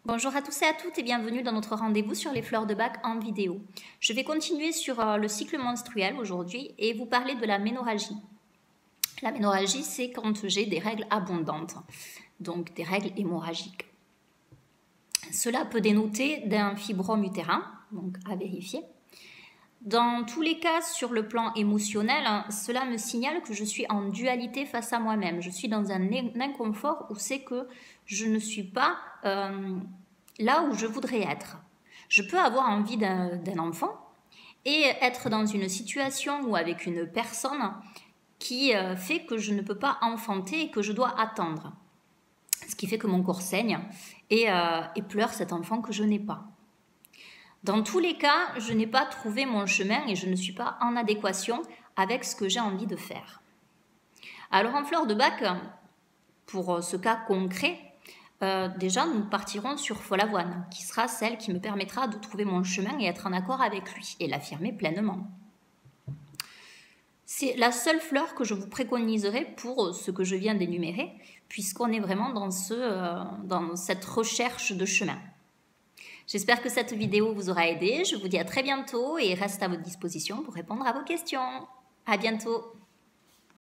Bonjour à tous et à toutes et bienvenue dans notre rendez-vous sur les fleurs de bac en vidéo. Je vais continuer sur le cycle menstruel aujourd'hui et vous parler de la ménorrhagie. La ménorrhagie, c'est quand j'ai des règles abondantes, donc des règles hémorragiques. Cela peut dénoter d'un fibrome utérin, donc à vérifier. Dans tous les cas, sur le plan émotionnel, cela me signale que je suis en dualité face à moi-même. Je suis dans un inconfort où c'est que je ne suis pas là où je voudrais être. Je peux avoir envie d'un enfant et être dans une situation ou avec une personne qui fait que je ne peux pas enfanter et que je dois attendre. Ce qui fait que mon corps saigne et pleure cet enfant que je n'ai pas. Dans tous les cas, je n'ai pas trouvé mon chemin et je ne suis pas en adéquation avec ce que j'ai envie de faire. Alors en fleur de bac, pour ce cas concret, déjà nous partirons sur Follavoine, qui sera celle qui me permettra de trouver mon chemin et être en accord avec lui et l'affirmer pleinement. C'est la seule fleur que je vous préconiserai pour ce que je viens d'énumérer, puisqu'on est vraiment dans cette recherche de chemin. J'espère que cette vidéo vous aura aidé. Je vous dis à très bientôt et reste à votre disposition pour répondre à vos questions. À bientôt.